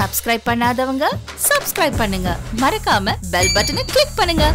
Subscribe பண்ணாதவங்க subscribe பண்ணுங்க. மறக்காம bell button click பண்ணுங்க.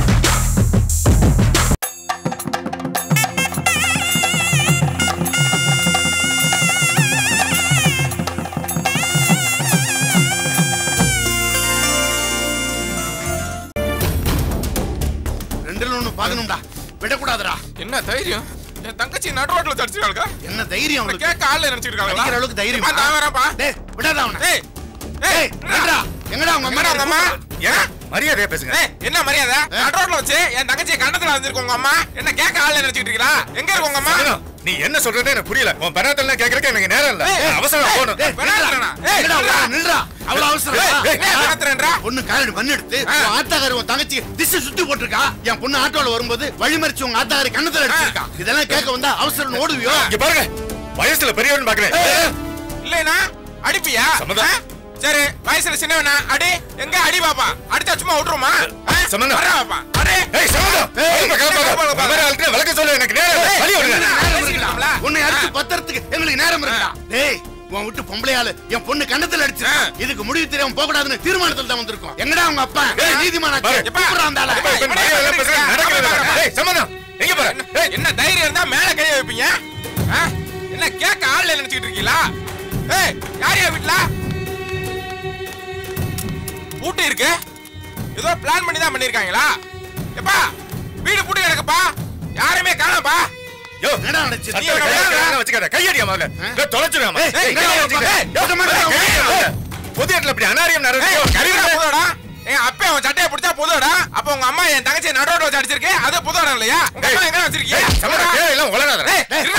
பாக்கணும்டா விடக்கூடாதுடா. என்ன தைரியம்? என் தங்கச்சி நடு ரோட்ல தடிச்சிருக்காங்க. என்ன தைரியம் உங்களுக்கு? கேக்க ஆளே நினைச்சிருக்காங்க. அடிக்கிற அளவுக்கு தைரியம். நான் வரேன்ப்பா. டேய் விடாத அவனை. டேய் என்னடா? எங்கடா உங்க அம்மா? உங்க அம்மா? ஏன் மரியாதையா பேசுங்க. என்ன மரியாதை? நடு ரோட்ல வச்சு என் தங்கச்சியை கண்ணத்துல வச்சிருக்க உங்க அம்மா. என்ன கேக்க ஆளே நினைச்சிட்டு இருக்கீங்களா? எங்க இருக்கு உங்க அம்மா? நீ என்ன சொல்றதே எனக்கு புரியல. உன் பணத்தெல்லாம் கேக்குறதுக்கு எனக்கு நேரம் இல்ல. அவசரம் போணும். நில்றா. நில்றா. அவ்வளவு அவசரம். பணத்தறேன்றா. பொண்ணு காலடி மண்ணு எடுத்து உன் ஆத்தாகாரி உன் தங்கச்சி திசை சுத்தி போட்டுருக்கா. என் பொண்ணு ஆட்டோல வரும்போது வழிமறிச்சு உங்க ஆத்தாகாரி கண்ணத்துல அடிச்சிருக்கா. இதெல்லாம் கேட்க வந்தா அவசரம் ஓடுவியோ? இங்க பாருங்க. வயசுல பெரியவன் பாக்குறேன். இல்லைனா அடிப்பியா? சரி வயசுல சின்னவனா அடி. எங்க அடி பாப்பா? அடிச்சா சும்மா விட்டுருமா? சம்பந்தம் வரா பாப்பா. அடே ஏய் சம்பந்தம். வேற ஆளுக்கு விளக்க சொல்ல எனக்கு நேரம் இல்ல. வலி வருது. உன்னை அடிச்சு பத்திரத்துக்கு எங்களுக்கு நேரம் இருக்குடா. டேய் உன் விட்டு பொம்பளையாளு என் பொண்ணு கண்ணத்துல அடிச்சு இதுக்கு முடிவு தெரியாம போக கூடாதுன்னு தீர்மானத்துல தான் வந்திருக்கோம். எங்கடா உங்க அப்பா? நீதிமானாச்சு. கூப்பிடுறா அந்த ஆளை. ஏய் சம்பந்தம் எங்க போற? என்ன தைரியம் இருந்தா மேல கைய வைப்பீங்க? என்ன கேக்க ஆளே நினைச்சிட்டு இருக்கீங்களா? ஏய் யாரையா வீட்ல பூட்டி இருக்கு? ஏதோ பிளான் பண்ணி தான் பண்ணிருக்காங்களா? எப்பா வீடு பூட்டி கிடக்குப்பா. யாரையுமே காணோம்பா. யோ என்னடா நடந்துச்சு? வச்சுக்கடா கையடியா முதல்ல. தொலைச்சிடுமா? பொதுவேட்ல அப்படி அனாரியம் நடக்குது. கரிவடா புதோடா. என் அப்பா அவன் சட்டையை பிடிச்சா புதோடா. அப்ப உங்க அம்மா என் தங்கச்சி நடுரோட வச்சு அடிச்சிருக்கு. அது புதோடா இல்லையா? உங்க அம்மா எங்க வச்சிருக்கீங்க? சமரா ஏய் எல்லாம் உலகாதடா. எங்க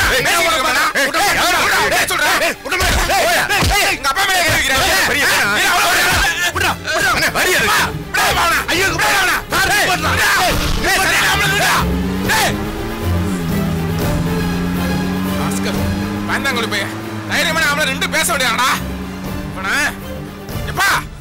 அப்பா மேல கேக்குறீங்க? பெரிய புடா அண்ணே வரியா ஐயோ புடா கார் போடுறா. ஏய் நம்மள டேய் ஆஸ்கர் வேண்டாங்களே போய் தைரியமா நாம ரெண்டு பேச முடியாடா. எப்பா